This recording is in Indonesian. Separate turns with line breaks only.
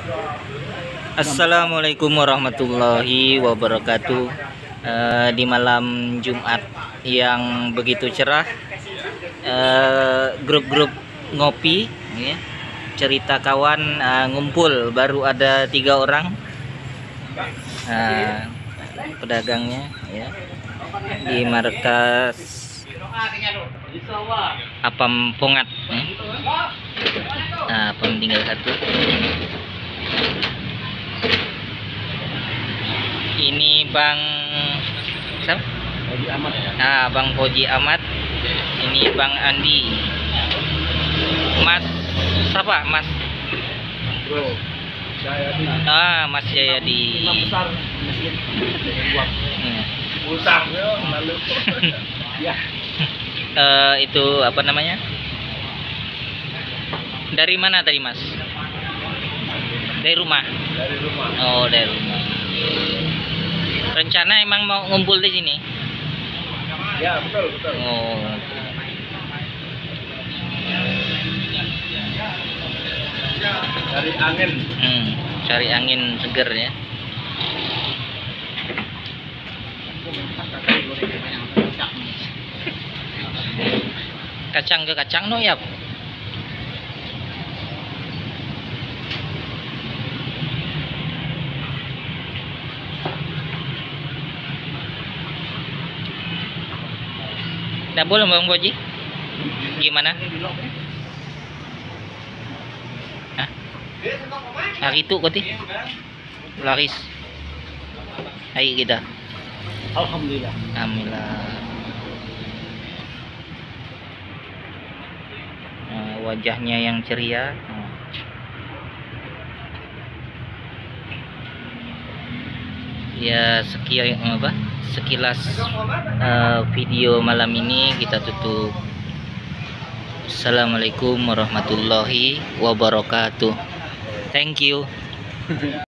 Assalamualaikum warahmatullahi wabarakatuh. Di malam Jumat yang begitu cerah, grup-grup ngopi, ya, cerita kawan ngumpul, baru ada 3 orang pedagangnya, ya, di markas Apam Pongat. Apam tinggal 1. Ini Bang siapa?
Koji Ahmad ya.
Bang Koji Ahmad. Ini Bang Andi. Mas siapa? Mas
Bro, Jayadi.
Mas Jayadi.
Imam besar masjid dengan uang. Utang ya, lalu. Ya.
Itu apa namanya? Dari mana tadi, Mas? Dari rumah.
Dari rumah.
Oh, dari rumah. Rencana emang mau ngumpul di sini?
Ya, betul.
Oh.
Dari angin.
Cari angin seger, ya. Kacang ke kacang no ya. Nggak boleh Bang Boji? Gimana? Hari itu koti laris. Ayo kita.
Alhamdulillah.
Alhamdulillah. Wajahnya yang ceria. Ya, sekilas video malam ini kita tutup. Assalamualaikum warahmatullahi wabarakatuh. Thank you.